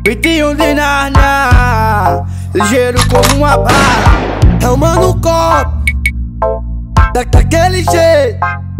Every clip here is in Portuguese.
21 de Narnia, ligeiro como uma bala. É o mano copo, daquele jeito.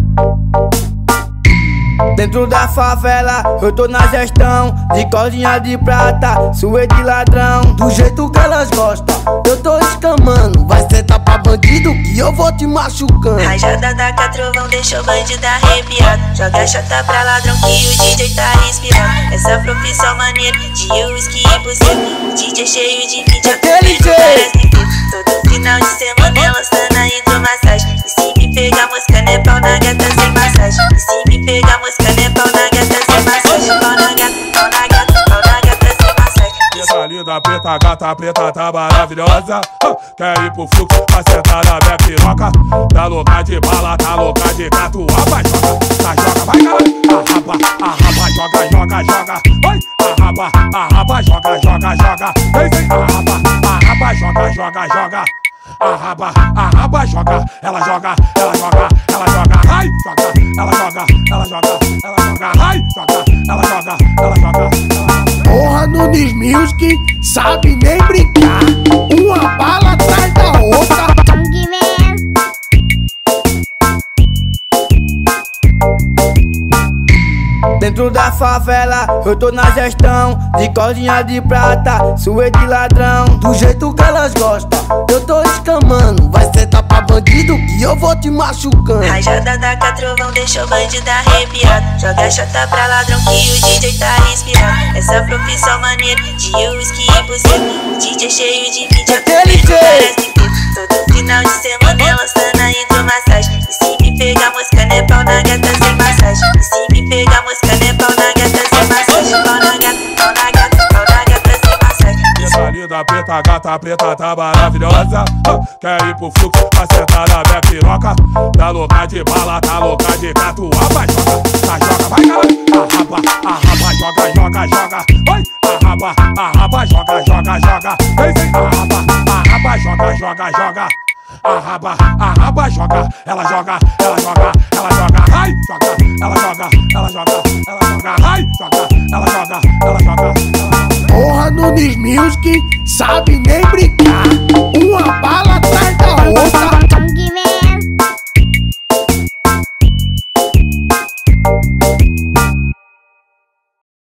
Dentro da favela, eu tô na gestão de cordinha de prata, suê de ladrão. Do jeito que elas gostam, eu tô escamando. Vai sentar pra bandido que eu vou te machucando. Rajada da Catrovão deixou bandido arrepiado. Joga chata pra ladrão que o DJ tá inspirado. Essa profissão maneira de uísque e buceta. O DJ cheio de mídia, daquele jeito. Todo final de semana elas tá na hidromassagem. E se me pegar mosca, né pau na gata sem massagem. E se me pegar mosca, né pau na gata sem massagem. Pau na gata, pau na gata, pau na gata sem massagem. Essa linda preta, gata preta tá maravilhosa. Quer ir pro fluxo, pra sentar na minha piroca. Tá louca de bala, tá louca de catuaba. Vai joga, vai caralho. Arraba, joga, joga, joga. Vai, arraba, joga, joga, joga. Vem, arraba, joga, joga, joga. Arraba, joga, ela joga, ela joga, ela joga, ai, joga, ela joga, ela joga, ela joga, ai, joga, ela joga, ela joga, ela joga. Porra, Nunes Music, sabe nem brincar. Uma bala atrás da outra. Dentro da favela, eu tô na gestão de cordinha de prata, suê de ladrão. Do jeito que elas gostam, eu tô escamando. Vai sentar pra bandido que eu vou te machucando. Rajada da Catrovão deixou bandido arrepiado. Joga chata pra ladrão que o DJ tá inspirado. Essa profissão maneira de uísque e buceta. O DJ cheio de mídia, daquele jeito. Todo final de semana elas tá na hidromassagem. E se me pegar mosca, né pau na gata sem massagem. E se me pegar mosca, né pau na gata sem massagem. Pau na gata, pau na gata, pau na gata sem massagem. Essa linda preta, gata preta tá maravilhosa. Quer ir pro fluxo, pra sentar na minha piroca. Tá louca de bala, tá louca de catuaba. Vai joga, vai caralho. Arraba, joga, joga, joga. Vai, arraba, joga, joga, joga. Vem, arraba, joga, joga, joga. Arraba, joga, ela joga, ela joga, ela joga, ai, joga, ela joga, ela joga, ela joga, ai, joga, ela joga, ela joga, ela joga. Porra, Nunes Music, sabe nem brincar. Uma bala atrás da outra.